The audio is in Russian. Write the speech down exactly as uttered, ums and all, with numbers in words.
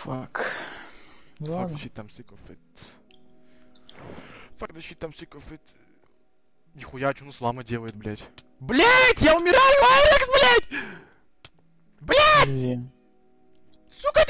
Fuck. Fuck the shit, I'm sick of it. Fuck the shit, I'm sick of it. Нихуя, что Нуслама делает, блять. Блять, я умираю, Алекс, блять! Блять! Изи. Сука,